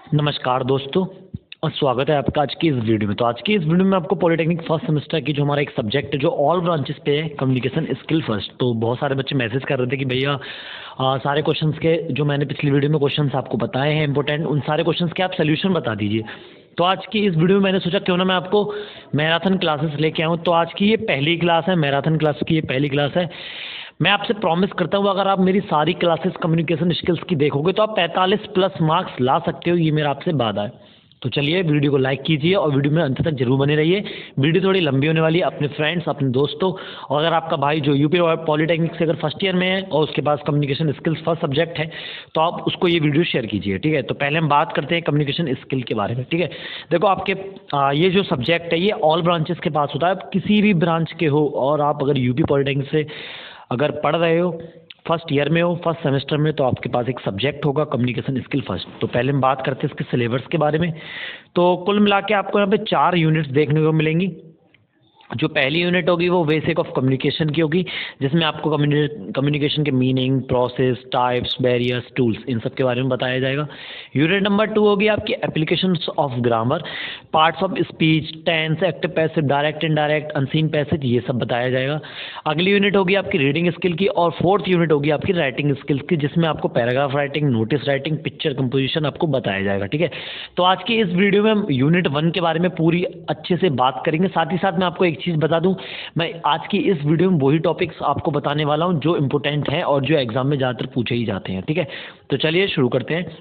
नमस्कार दोस्तों और स्वागत है आपका आज की इस वीडियो में। तो आज की इस वीडियो में आपको पॉलिटेक्निक फर्स्ट सेमेस्टर की जो हमारा एक सब्जेक्ट है जो ऑल ब्रांचेस पे है, कम्युनिकेशन स्किल फर्स्ट। तो बहुत सारे बच्चे मैसेज कर रहे थे कि भैया सारे क्वेश्चंस के जो मैंने पिछली वीडियो में क्वेश्चंस आपको बताए हैं इंपॉर्टेंट, उन सारे क्वेश्चंस के आप सोल्यूशन बता दीजिए। तो आज की इस वीडियो में मैंने सोचा क्यों ना मैं आपको मैराथन क्लासेस लेके आऊँ। तो आज की ये पहली क्लास है, मैराथन क्लास की ये पहली क्लास है। मैं आपसे प्रॉमिस करता हूँ अगर आप मेरी सारी क्लासेस कम्युनिकेशन स्किल्स की देखोगे तो आप 45 प्लस मार्क्स ला सकते हो, ये मेरा आपसे वादा है। तो चलिए वीडियो को लाइक कीजिए और वीडियो में अंत तक जरूर बने रहिए। वीडियो थोड़ी लंबी होने वाली है, अपने फ्रेंड्स अपने दोस्तों और अगर आपका भाई जो यूपी पॉलिटेक्निक से अगर फर्स्ट ईयर में है और उसके पास कम्युनिकेशन स्किल्स फर्स्ट सब्जेक्ट है तो आप उसको ये वीडियो शेयर कीजिए, ठीक है। तो पहले हम बात करते हैं कम्युनिकेशन स्किल के बारे में, ठीक है। देखो आपके ये जो सब्जेक्ट है ये ऑल ब्रांचेस के पास होता है, आप किसी भी ब्रांच के हो और आप अगर यूपी पॉलिटेक्निक से अगर पढ़ रहे हो, फर्स्ट ईयर में हो, फर्स्ट सेमेस्टर में, तो आपके पास एक सब्जेक्ट होगा कम्युनिकेशन स्किल फर्स्ट। तो पहले हम बात करते हैं इसके सिलेबस के बारे में। तो कुल मिला के आपको यहाँ पे 4 यूनिट्स देखने को मिलेंगी। जो पहली यूनिट होगी वो बेसिक ऑफ कम्युनिकेशन की होगी, जिसमें आपको कम्युनिकेशन के meaning, process, types, barriers, tools, इन सब के बारे में बताया जाएगा। यूनिट नंबर 2 होगी आपकी applications of grammar, parts of speech, tense, active passive, direct indirect, unseen passage, ये सब बताया जाएगा। अगली यूनिट होगी आपकी रीडिंग स्किल की और 4th यूनिट होगी आपकी राइटिंग स्किल्स की, जिसमें आपको paragraph writing, notice writing, picture composition आपको बताया जाएगा, ठीक है। तो आज की इस वीडियो में हम यूनिट 1 के बारे में पूरी अच्छे से बात करेंगे। साथ ही साथ मैं आपको एक चीज़ बता दूं, मैं आज की इस वीडियो में वही टॉपिक्स आपको बताने वाला हूं जो इंपॉर्टेंट हैं और जो एग्जाम में ज़्यादातर पूछे ही जाते हैं, ठीक है। तो चलिए शुरू करते हैं।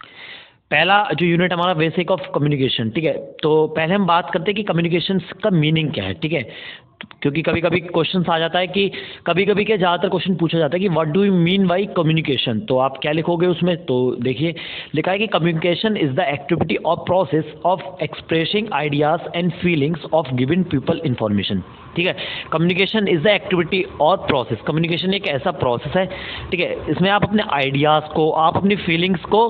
पहला जो यूनिट हमारा बेसिक ऑफ कम्युनिकेशन, ठीक है। तो पहले हम बात करते हैं कि कम्युनिकेशन का मीनिंग क्या है, ठीक है। क्योंकि कभी कभी क्वेश्चन आ जाता है कि कभी कभी क्या ज़्यादातर क्वेश्चन पूछा जाता है कि what do you mean by communication. तो आप क्या लिखोगे उसमें, तो देखिए लिखा है कि communication is the activity or process of expressing ideas and feelings of giving people information, ठीक है। Communication is the activity or process, communication एक ऐसा प्रोसेस है, ठीक है। इसमें आप अपने आइडियाज़ को, आप अपनी फीलिंग्स को,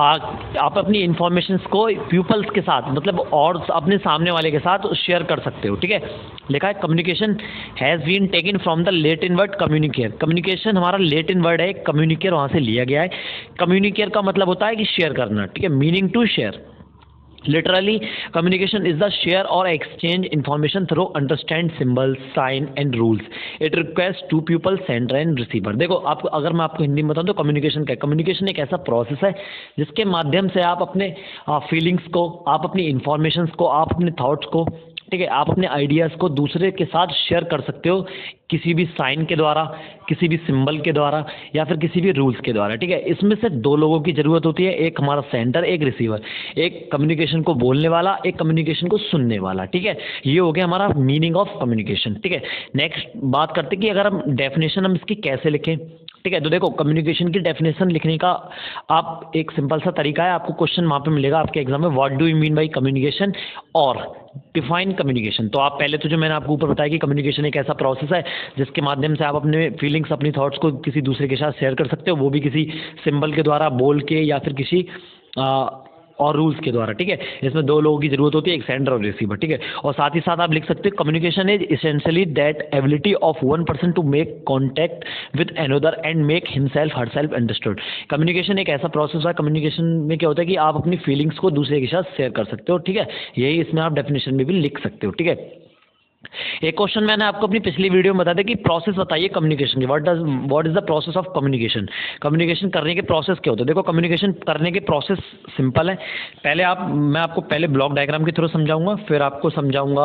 आप अपनी इंफॉर्मेशन को पीपल्स के साथ, मतलब और अपने सामने वाले के साथ शेयर कर सकते हो, ठीक है। लिखा है communication has been taken from the Latin word communicare. Communication हमारा लेटिन वर्ड है, कम्युनिकेयर वहाँ से लिया गया है। कम्युनिकेयर का मतलब होता है कि शेयर करना, ठीक है, meaning to share. Literally communication is the share और exchange information through understand symbols, sign and rules. It request to people, sender and receiver. देखो आपको अगर मैं आपको हिंदी में बताऊं तो कम्युनिकेशन क्या है, कम्युनिकेशन एक ऐसा प्रोसेस है जिसके माध्यम से आप अपने फीलिंग्स को, आप अपनी इंफॉर्मेशंस को, आप अपने थॉट्स को, ठीक है, आप अपने आइडियाज़ को दूसरे के साथ शेयर कर सकते हो किसी भी साइन के द्वारा, किसी भी सिंबल के द्वारा या फिर किसी भी रूल्स के द्वारा, ठीक है। इसमें से 2 लोगों की ज़रूरत होती है, एक हमारा सेंडर, एक रिसीवर, एक कम्युनिकेशन को बोलने वाला, एक कम्युनिकेशन को सुनने वाला, ठीक है। ये हो गया हमारा मीनिंग ऑफ कम्युनिकेशन, ठीक है। नेक्स्ट बात करते हैं कि अगर हम डेफिनेशन हम इसकी कैसे लिखें, ठीक है। तो देखो कम्युनिकेशन की डेफिनेशन लिखने का आप एक सिंपल सा तरीका है, आपको क्वेश्चन वहाँ पे मिलेगा आपके एग्जाम में, what do you mean by communication और डिफाइन कम्युनिकेशन। तो आप पहले तो जो मैंने आपको ऊपर बताया कि कम्युनिकेशन एक ऐसा प्रोसेस है जिसके माध्यम से आप अपने फीलिंग्स, अपनी थॉट्स को किसी दूसरे के साथ शेयर कर सकते हो, वो भी किसी सिंबल के द्वारा, बोल के या फिर किसी और रूल्स के द्वारा, ठीक है। इसमें 2 लोगों की जरूरत होती है, एक सेंडर और रिसीवर, ठीक है। और साथ ही साथ आप लिख सकते हो communication is essentially that ability of one person to make contact with another and make himself herself understood. Communication एक ऐसा प्रोसेस है, कम्युनिकेशन में क्या होता है कि आप अपनी फीलिंग्स को दूसरे के साथ शेयर कर सकते हो, ठीक है। यही इसमें आप डेफिनेशन में भी लिख सकते हो, ठीक है। एक क्वेश्चन मैंने आपको अपनी पिछली वीडियो में बताया था कि प्रोसेस बताइए कम्युनिकेशन की, what is the process of communication. Communication करने के प्रोसेस क्या होते हैं। देखो कम्युनिकेशन करने के प्रोसेस सिंपल है। पहले मैं आपको पहले ब्लॉक डायग्राम के थ्रू समझाऊंगा, फिर आपको समझाऊंगा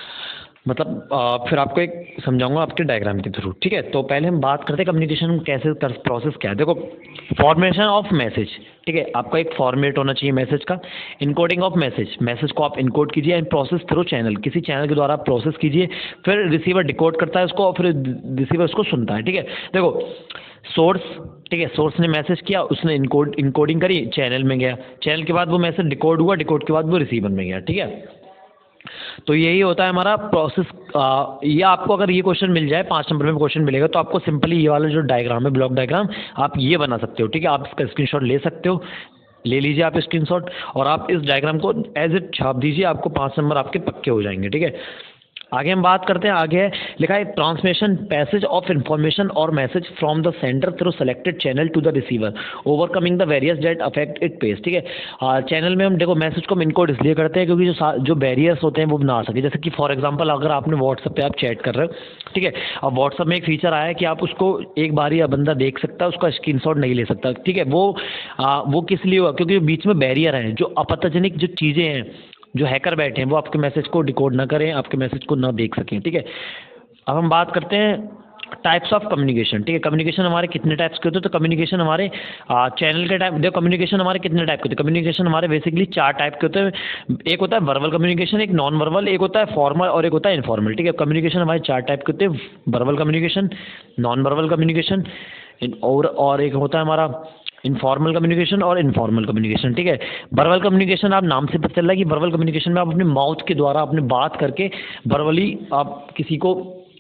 मतलब फिर आपको एक समझाऊंगा आपके डायग्राम के थ्रू, ठीक है। तो पहले हम बात करते हैं कम्युनिकेशन कैसे कर, प्रोसेस क्या है। देखो फॉर्मेशन ऑफ मैसेज, ठीक है, आपका एक फॉर्मेट होना चाहिए मैसेज का। इनकोडिंग ऑफ मैसेज, मैसेज को आप इनकोड कीजिए एंड प्रोसेस थ्रू चैनल, किसी चैनल के द्वारा आप प्रोसेस कीजिए, फिर रिसीवर डिकोड करता है उसको और फिर रिसीवर उसको सुनता है, ठीक है। देखो सोर्स, ठीक है, सोर्स ने मैसेज किया, उसने इनकोडिंग करी, चैनल में गया, चैनल के बाद वो मैसेज डिकोड हुआ, डिकोड के बाद वो रिसीवर में गया, ठीक है। तो यही होता है हमारा प्रोसेस। ये आपको अगर ये क्वेश्चन मिल जाए, 5 नंबर में क्वेश्चन मिलेगा, तो आपको सिंपली ये वाला जो डायग्राम है, ब्लॉक डायग्राम, आप ये बना सकते हो, ठीक है। आप इसका स्क्रीनशॉट ले सकते हो, ले लीजिए आप स्क्रीनशॉट और आप इस डायग्राम को एज इट छाप दीजिए, आपको 5 नंबर आपके पक्के हो जाएंगे, ठीक है। आगे हम बात करते हैं। आगे है लिखा है ट्रांसमिशन पैसेज ऑफ इंफॉर्मेशन और message from the sender through selected channel to the receiver overcoming the various that affect its pace. ठीक है, चैनल में हम देखो मैसेज को हम इनकोड इसलिए करते हैं क्योंकि जो बैरियर्स होते हैं वो ना आ सके। जैसे कि फॉर एग्जांपल अगर आपने व्हाट्सएप पे आप चैट कर रहे हो, ठीक है, अब व्हाट्सएप में एक फीचर आया है कि आप उसको एक बार ही बंदा देख सकता है, उसका स्क्रीनशॉट नहीं ले सकता। ठीक है, वो किस लिए हुआ, क्योंकि बीच में बैरियर है, जो अपतजनिक जो चीज़ें हैं, जो हैकर बैठे हैं वो आपके मैसेज को डिकोड ना करें, आपके मैसेज को ना देख सकें। ठीक है, अब हम बात करते हैं टाइप्स ऑफ कम्युनिकेशन। ठीक है, कम्युनिकेशन हमारे कितने टाइप्स के होते हैं? तो कम्युनिकेशन हमारे चैनल के टाइप देखो, कम्युनिकेशन हमारे कितने टाइप के होते हैं? कम्युनिकेशन हमारे बेसिकली 4 टाइप के होते हैं। एक होता है वर्बल कम्युनिकेशन, एक नॉन वर्बल, एक होता है फॉर्मल और एक होता है इनफॉर्मल। ठीक है, कम्युनिकेशन हमारे 4 टाइप के होते हैं, verbal communication, non verbal communication और एक होता है हमारा इनफॉर्मल कम्युनिकेशन और इनफॉर्मल कम्युनिकेशन। ठीक है, वर्बल कम्युनिकेशन आप नाम से पता चल रहा है कि वर्बल कम्युनिकेशन में आप अपने माउथ के द्वारा अपने बात करके वर्बली आप किसी को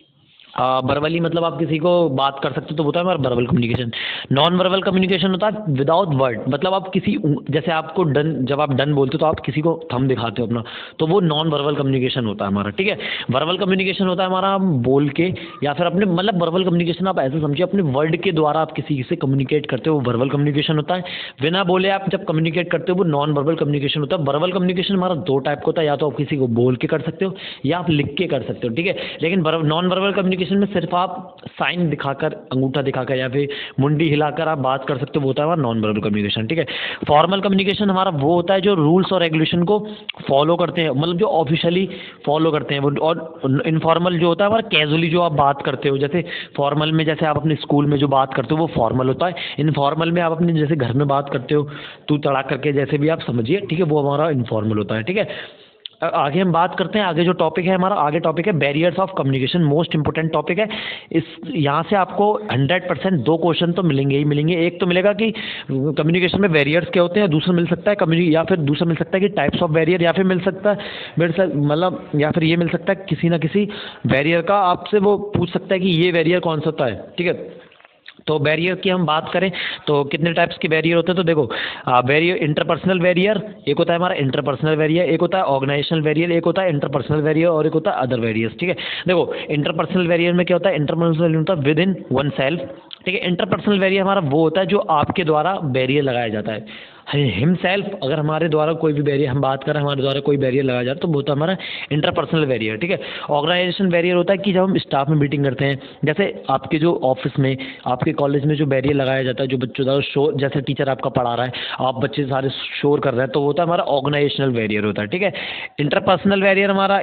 वर्बली मतलब आप किसी को बात कर सकते हो, तो होता है हमारा verbal communication. Non verbal communication होता है विदाउट वर्ड, मतलब आप किसी जैसे आपको डन, जब आप डन बोलते हो तो आप किसी को थंब दिखाते हो अपना, तो वो नॉन वर्बल कम्युनिकेशन होता है हमारा। ठीक है, वर्बल कम्युनिकेशन होता है हमारा हम बोल के या फिर अपने मतलब वर्बल कम्युनिकेशन आप ऐसे समझिए अपने वर्ड के द्वारा आप किसी से कम्युनिकेट करते हो, वो वर्बल कम्युनिकेशन होता है। बिना बोले आप जब कम्युनिकेट करते हो वो नॉन वर्बल कम्युनिकेशन होता है। वर्बल कम्युनिकेशन हमारा 2 टाइप का होता है, या तो आप किसी को बोल के कर सकते हो या आप लिख के कर सकते हो। ठीक है, लेकिन नॉन वर्बल कम्युनिकेशन में सिर्फ आप साइन दिखाकर, अंगूठा दिखाकर या फिर मुंडी हिलाकर आप बात कर सकते हो, वो होता है हमारा नॉन वर्बल कम्युनिकेशन। ठीक है, फॉर्मल कम्युनिकेशन हमारा वो होता है जो रूल्स और रेगुलेशन को फॉलो करते हैं, मतलब जो ऑफिशियली फॉलो करते हैं वो। और इनफॉर्मल जो होता है हमारा कैजुअली जो आप बात करते हो, जैसे फॉर्मल में जैसे आप अपने स्कूल में जो बात करते हो वो फॉर्मल होता है। इनफॉर्मल में आप अपने जैसे घर में बात करते हो तू तड़ाक करके, जैसे भी आप समझिए, ठीक है, वो हमारा इनफॉर्मल होता है। ठीक है, आगे हम बात करते हैं। आगे जो टॉपिक है हमारा, आगे टॉपिक है barriers of communication, most important topic है। इस यहाँ से आपको 100% 2 क्वेश्चन तो मिलेंगे ही मिलेंगे। एक तो मिलेगा कि कम्युनिकेशन में बैरियर्स क्या होते हैं, दूसरा मिल सकता है या फिर दूसरा मिल सकता है कि टाइप्स ऑफ बैरियर, या फिर मिल सकता है मतलब या फिर ये मिल सकता है किसी ना किसी बैरियर का आपसे वो पूछ सकता है कि ये बैरियर कौन सा होता है। ठीक है, तो बैरियर की हम बात करें तो कितने टाइप्स के बैरियर होते हैं? तो देखो, बैरियर इंटरपर्सनल बैरियर एक होता है हमारा, इंटरपर्सनल बैरियर एक होता है, ऑर्गेनाइजेशनल बैरियर एक होता है, इंटरपर्सनल बैरियर और एक होता है अदर बैरियर्स। ठीक है, देखो इंटरपर्सनल बैरियर में क्या होता है? इंटरपर्सनल बैरियर होता है विद इन वन सेल्फ। ठीक है, इंटरपर्सनल बैरियर हमारा वो होता है जो आपके द्वारा बैरियर लगाया जाता है हिमसेल्फ। अगर हमारे द्वारा कोई भी बैरियर हम बात करें, हमारे द्वारा कोई बैरियर लगाया जाए तो वो होता है हमारा इंटरपर्सनल बैरियर। ठीक है, ऑर्गेनाइजेशन बैरियर होता है कि जब हम स्टाफ में मीटिंग करते हैं, जैसे आपके जो ऑफिस में, आपके कॉलेज में जो बैरियर लगाया जाता है, जो बच्चों द्वारा शोर, जैसे टीचर आपका पढ़ा रहा है, आप बच्चे सारे शोर कर रहे हैं, तो वो होता है हमारा ऑर्गेनाइजेशनल बैरियर होता है। ठीक है, इंटरपर्सनल बैरियर हमारा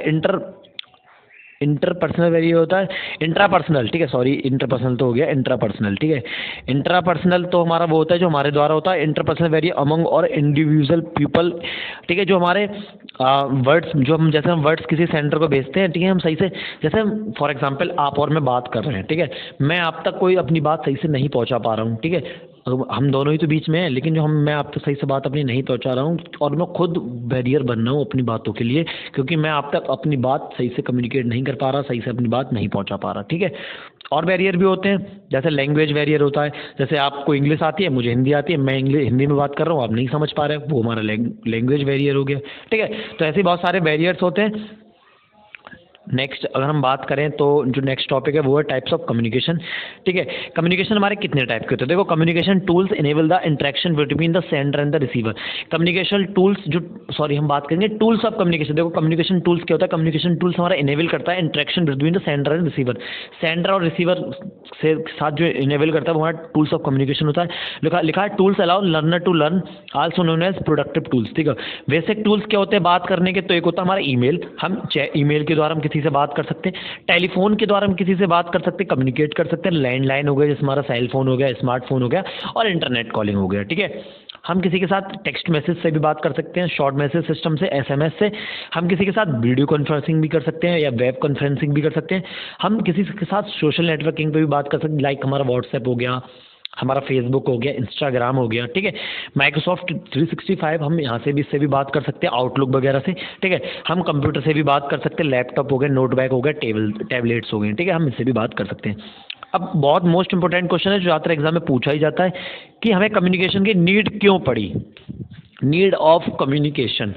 इंटरपर्सनल वेरिएबल होता है, इंट्रापर्सनल, ठीक है, सॉरी इंटरपर्सनल तो हो गया, इंट्रापर्सनल। ठीक है, इंट्रापर्सनल तो हमारा वो होता है जो हमारे द्वारा होता है। इंटरपर्सनल वेरिएबल अमंग और इंडिविजुअल पीपल। ठीक है, जो हमारे वर्ड्स, जो हम जैसे हम वर्ड्स किसी सेंटर को भेजते हैं, ठीक है, हम सही से, जैसे फॉर एग्जांपल आप और मैं बात कर रहे हैं, ठीक है, मैं आप तक कोई अपनी बात सही से नहीं पहुंचा पा रहा हूँ, ठीक है, हम दोनों ही तो बीच में हैं, लेकिन जो मैं आप तक सही से बात अपनी नहीं पहुंचा रहा हूँ और मैं खुद बैरियर बन रहा हूँ अपनी बातों के लिए, क्योंकि मैं आप तक अपनी बात सही से कम्युनिकेट नहीं कर पा रहा, सही से अपनी बात नहीं पहुंचा पा रहा। ठीक है, और बैरियर भी होते हैं, जैसे लैंग्वेज बैरियर होता है, जैसे आपको इंग्लिश आती है, मुझे हिंदी आती है, मैं हिंदी में बात कर रहा हूँ, आप नहीं समझ पा रहे, वो हमारा लैंग्वेज बैरियर हो गया। ठीक है, तो ऐसे बहुत सारे बैरियर्स होते हैं। नेक्स्ट अगर हम बात करें तो जो नेक्स्ट टॉपिक है वो है टाइप्स ऑफ कम्युनिकेशन। ठीक है, कम्युनिकेशन हमारे कितने टाइप के होते हैं? देखो, communication tools enable the interaction between the sender and the receiver. Communication tools जो, सॉरी हम बात करेंगे टूल्स ऑफ कम्युनिकेशन। देखो, कम्युनिकेशन टूल्स क्या होता है? कम्युनिकेशन टूल्स हमारा इनेबल करता है interaction between the sender and receiver. Sender और रिसीवर से साथ जो इनेबल करता है वो हमारा टूल्स ऑफ कम्युनिकेशन होता है। लिखा है tools allow learner to learn, also known as productive tools. ठीक है, बेसिक टूल्स क्या होते हैं बात करने के? तो एक होता है हमारा ईमेल, हम ईमेल के द्वारा हम किसी से बात कर सकते हैं, टेलीफोन के द्वारा हम किसी से बात कर सकते हैं, कम्युनिकेट कर सकते हैं, लैंडलाइन हो गया जैसे हमारा सेल फोन हो गया, स्मार्टफोन हो गया, और इंटरनेट कॉलिंग हो गया। ठीक है, हम किसी के साथ टेक्स्ट मैसेज से भी बात कर सकते हैं, शॉर्ट मैसेज सिस्टम से, एसएमएस से, हम किसी के साथ वीडियो कॉन्फ्रेंसिंग भी कर सकते हैं या वेब कॉन्फ्रेंसिंग भी कर सकते हैं, हम किसी के साथ सोशल नेटवर्किंग पे भी बात कर सकते हैं, लाइक हमारा व्हाट्सएप हो गया, हमारा फेसबुक हो गया, इंस्टाग्राम हो गया। ठीक है, माइक्रोसॉफ्ट 365 हम यहाँ से भी, इससे भी बात कर सकते हैं, आउटलुक वगैरह से। ठीक है, हम कंप्यूटर से भी बात कर सकते हैं, लैपटॉप हो गया, नोटबैग हो गया, टैबलेट्स हो गए। ठीक है, हम इससे भी बात कर सकते हैं। अब बहुत मोस्ट इंपॉर्टेंट क्वेश्चन है जो ज़्यादातर एग्जाम में पूछा ही जाता है कि हमें कम्युनिकेशन की नीड क्यों पड़ी? Need of communication.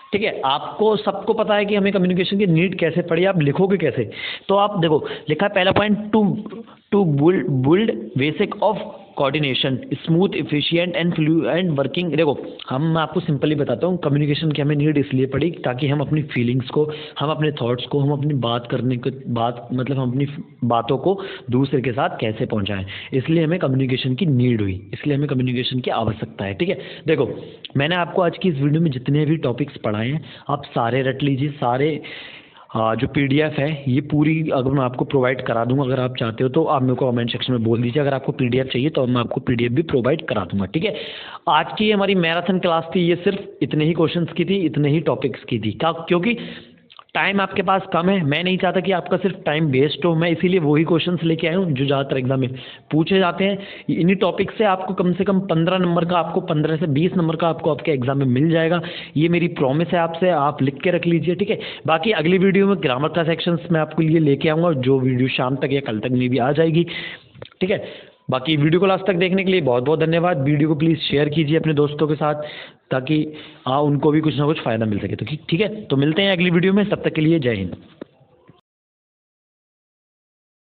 ठीक है, आपको सबको पता है कि हमें कम्युनिकेशन की नीड कैसे पड़ी, आप लिखोगे कैसे। तो आप देखो, लिखा है पहला point, to to build basic of coordination, smooth, efficient and fluent working. देखो, मैं आपको सिंपली बताता हूँ, कम्युनिकेशन की हमें नीड इसलिए पड़ी ताकि हम अपनी फीलिंग्स को, हम अपने थॉट्स को, हम अपनी बात करने को, बात मतलब हम अपनी बातों को दूसरे के साथ कैसे पहुंचाएं, इसलिए हमें कम्युनिकेशन की नीड हुई, इसलिए हमें कम्युनिकेशन की आवश्यकता है। ठीक है, देखो मैंने आपको आज की इस वीडियो में जितने भी टॉपिक्स पढ़ाए हैं, आप सारे रट लीजिए, सारे जो पीडीएफ है ये पूरी अगर मैं आपको प्रोवाइड करा दूंगा, अगर आप चाहते हो तो आप मेरे को कमेंट सेक्शन में बोल दीजिए, अगर आपको पीडीएफ चाहिए तो मैं आपको पीडीएफ भी प्रोवाइड करा दूंगा। ठीक है, आज की हमारी मैराथन क्लास थी, ये सिर्फ इतने ही क्वेश्चंस की थी, इतने ही टॉपिक्स की थी, क्योंकि टाइम आपके पास कम है, मैं नहीं चाहता कि आपका सिर्फ टाइम वेस्ट हो, मैं इसीलिए वही क्वेश्चंस लेके आया हूँ जो ज़्यादातर एग्जाम में पूछे जाते हैं। इन्हीं टॉपिक से आपको कम से कम 15 नंबर का, आपको 15 से 20 नंबर का आपको आपके एग्जाम में मिल जाएगा, ये मेरी प्रॉमिस है आपसे, आप लिख के रख लीजिए। ठीक है, बाकी अगली वीडियो में ग्रामर का सेक्शंस मैं आपके लिए लेके आऊँगा, जो वीडियो शाम तक या कल तक में भी आ जाएगी। ठीक है, बाकी वीडियो को लास्ट तक देखने के लिए बहुत बहुत धन्यवाद। वीडियो को प्लीज़ शेयर कीजिए अपने दोस्तों के साथ, ताकि उनको भी कुछ ना कुछ फ़ायदा मिल सके। तो ठीक है, तो मिलते हैं अगली वीडियो में, तब तक के लिए जय हिंद।